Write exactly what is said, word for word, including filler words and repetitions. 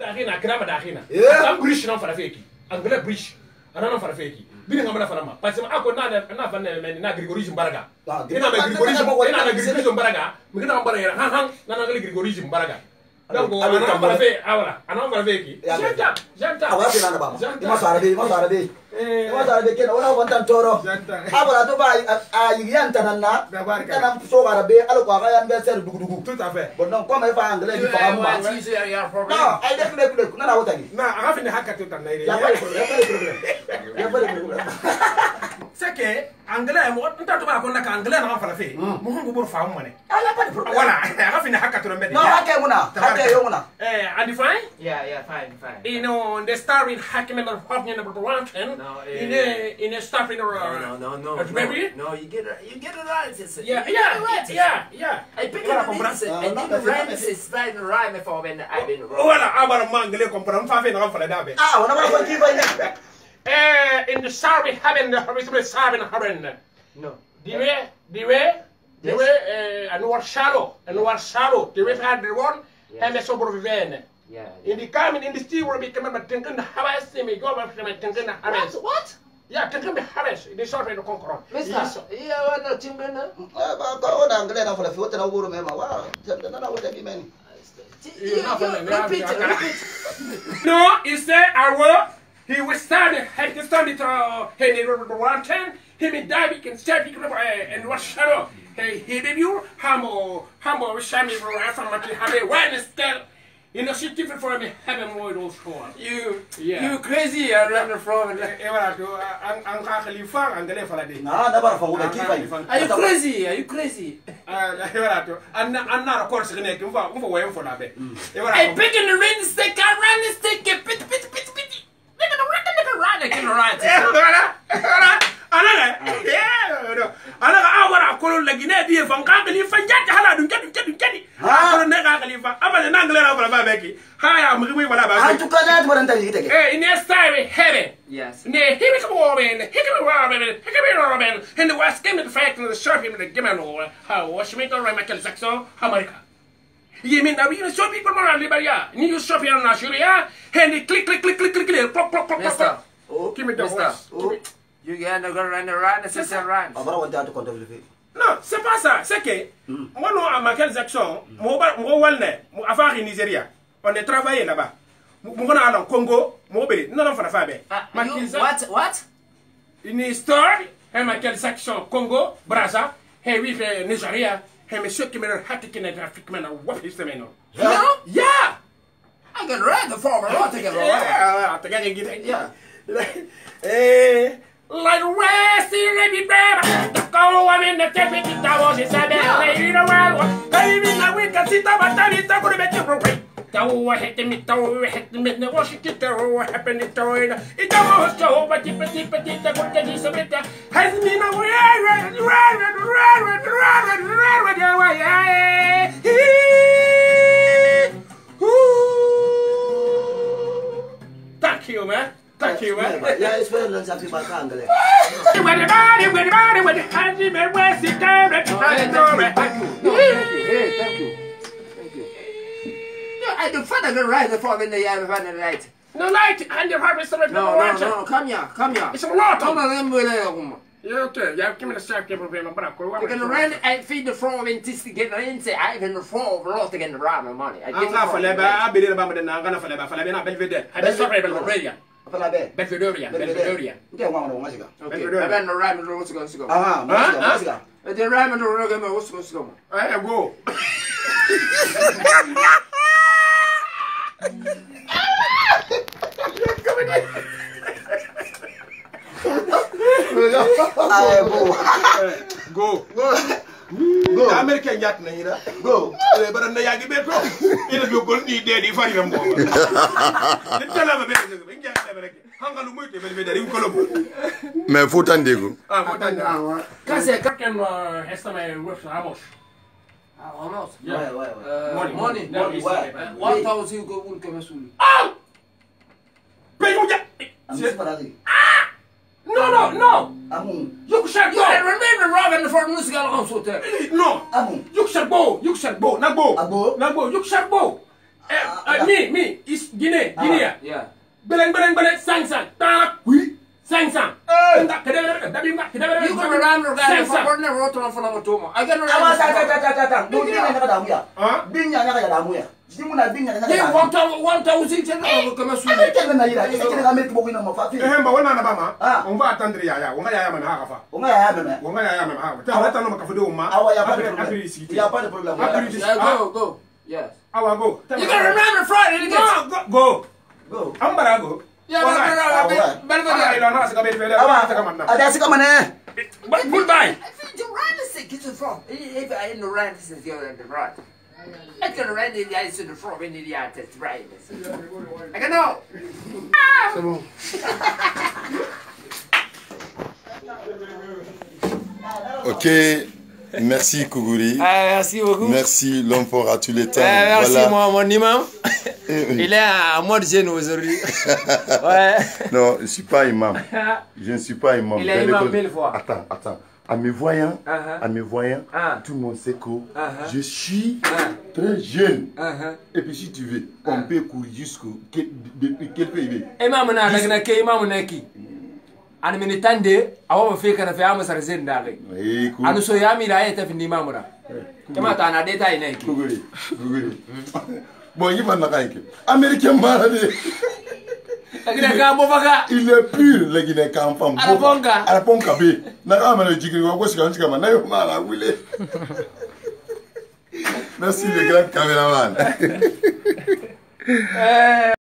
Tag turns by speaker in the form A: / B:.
A: Tahina, Grama Dahina. I'm British non farafeki. I'm gonna British. I don't know farafeki. Being a Farama. But some Ako Nana and Nana Grigorism Baraga. In a Grigorism, in a Grigorism Baraga, we can have a hang, Nana Grigorism Baraga. Don't go, I don't know Farafe, Aura, I know Faraveki. Jump up, jump up. I was in Alabama. You must have been, must have been. What are they? What want to Toro? Abra to buy a Yantanana, and I'm so Arabe, Alcoa, and Besser Dugu, but don't come if I'm glad you found one. No, I definitely look. No, what I mean. Now, I have in the hackathon. Second, Angela, what to talk about Angela for a fee? Muhu found money. I have in the hackathon. No, I can't. And you fine? Yeah, yeah, fine, fine. You know, the star in hacking and hacking about one ten. No, in a in a stuff in a no, no, no, no, no, you get it, you get it right. Yeah, yeah, yeah, yeah. I pick it up on Branson. I think the rhyme is fine rhyme for when I've been. Oh, I'm a man, they come from five and for the David. Ah, what about you? Eh, in the Sarbi having the Horizon Sarbi having. No. The way, the way, the way, and what shallow, and what shallow, the way had the one, and the sober vein. Yeah, yeah. In the coming in the steel will become a thinking the harvest, me go back from a thinking the harvest. What? Yeah, thinking the harvest. It is sort of the conqueror. Mister, yeah, what the timber? About God and Glenna for the foot and a woman. Wow, I don't know what I mean. No, he said, I will. He was starting, had to study to Henry one ten. He may die, he can start and watch shadow. Hey, he did you, humble, humble, shammy, from have a wine still. You know, she different for me, having more those for you. Yeah. You crazy, I run from ever to Uncle Khalifa and the left for a day. No, never for what Are you crazy? Are you crazy? I'm not, of course, going to move away for that. I pick in the rain stick, I ran the stick, pit, pit, pit, pit. Look at the record, look at the ride, look at the ride. Yeah, I want to call like in idea from Company for Jacka. You get it, get it, get it. I don't know. I'm an Angler of a baby. Hi, I'm going to cut that one and take it. In your style, heaven. Yes. Near Hickory Robin, Hickory Robin, Hickory Robin, and the West came to the fact of the shopping with the Gimano. How was me to Michael Saxon, America? You mean that we can show people around Liberia? You shopping on Nigeria, and they click, click, click, click, click, click, plop, plop, plop, plop. Oh, give me the voice. You get to go run around, c'est ça, run. On va regarder contre le fait. Non, c'est pas ça. C'est que moi, nous, à Michael Jackson, moi, moi, avant au Nigeria, on est travaillé là-bas. Moi, on a au Congo, moi, non, non, faut faire. What? What? Une histoire, Michael Jackson, Congo, Brazza, et oui, Nigeria, et monsieur qui me l'a hâte qui n'est Afrique, mais what is the man? Yeah. Yeah. I can ride the former. I can ride. Yeah, I can get it. Yeah. Eh. Like Westy, baby, baby, the cold one in the temperature, that was his head, lady, the wild one. Baby, now we can see the battery, that would make you break. The war hit me, the war hit me, the Washington, the war happened in the way. It was so, but if it's a bit, the good that is a bit, has been a way, run, run, run, run, run, run, away. Thank you, man. Thank you, man. Yeah, it's very nice to be back on the leg. When the body, when the body, when the hands in the west, it's time to thank you. Thank you. Hey, thank you. Thank you. No, I don't find a good ride for when they have a light. No light, and the harvest of the no, no, no, come here, come here. It's a lot. Come on, yeah, okay. Yeah, give me the sack, give me the back. You can run and feed the frog and to get in. Say, I even the frog, lot to get the round of money. I get it for Leba, I believe about the Nagana for Leba, for Leba, Belvedere. I just saw it already. Belvedere, Belvedere. Get one of them. Okay, I've been the rabbit was going to go. Ah, huh? The rabbit was going to go. I go. Go. Go. Go. American yacht na ira. Go. Eh bara na yagi beto. Ina go gol ni dedi fari na mo. Ni tala ba beto. Ngi ya ba rek. Hanga lu muy te be be dari ko lo. Mais fotan dego. Ah fotan dego. Kase kaken esta me works Ramos. Ah Ramos. Ouais ouais ouais. Money. Money. one thousand go un kemesul. Ah! Pay mo ja. C'est pas dit. Ah! No, no, no! Amon. You shall go! I remember Robin for musical also. No! Amon. You shall go! You shall go! Not go! Abo? Not go! You shall go! Uh, uh, me, me, it's Guinée, Guinée.
B: Yeah.
A: Beleng, beleng, beleng, cinq cents. Oui. cinq cents.
B: You gonna run the guy for one road to follow Tomo. I got
C: Awa sa sa sa sa sa. Don't you know damu ya?
A: Ah?
C: Binya nyaka damu ya. Simu na binya nyaka.
B: Hey, one thousand, one thousand, ten thousand, come on,
C: Americain na ira. Ese kile America boku ina mafafi.
A: Eh, mba wana na bama.
C: Ah.
A: On va attendre ya ya. On va ya ya mana hakafa.
C: Unga ya meme.
A: On va ya ya mana hakafa. Ta wata no makafudo ma.
C: Awa ya pa de
A: Après
C: problème.
A: ici.
C: Ya pa de problème.
B: Yeah, go, go. Yes.
A: Awa go.
B: You gotta remember Friday.
A: No, go. Go.
C: Go.
A: Ambara go.
B: Yeah, but no, no,
A: Better than I know. Sika be fele.
C: Awa. Ada sika mana?
A: Goodbye.
B: I think the run is sick. It's from. If I in the run, this is the other right. I can run in the ice in the front in the artist, right? I can know.
A: C'est bon.
D: Ok, merci Kougouri.
B: Ah, merci beaucoup.
D: Merci l'homme fort à tous les temps.
B: Ah, merci
D: Voilà.
B: moi, mon imam. Il est à moi de jeune aujourd'hui. Ouais.
D: Non, je ne suis pas imam. Je ne suis pas imam.
B: Il est imam mille fois.
D: Attends, attends. À me voyant,
B: Uh -huh.
D: à me voyant,
B: Uh -huh.
D: tout le monde sait que
B: Uh -huh.
D: je suis
B: Uh -huh.
D: très jeune.
B: Uh -huh.
D: Et puis si tu veux, on peut courir jusqu'au quel, depuis quel pays?
B: Imam na daga na ke imam na ki. An min tande awa fe kana fe am sar zen da gai.
D: Eh,
B: Anu so ya mi da ya tafi ni imam na. Kama ta na dai ta ina ki.
D: Kougouri, Kougouri. Bon, il va n'a américain malade. Il est pur, le Guinéen quand femme.
B: Araponga.
D: Araponga B. N'a pas jigri wa ko sika sika na yo mala wile. Merci le grand caméraman.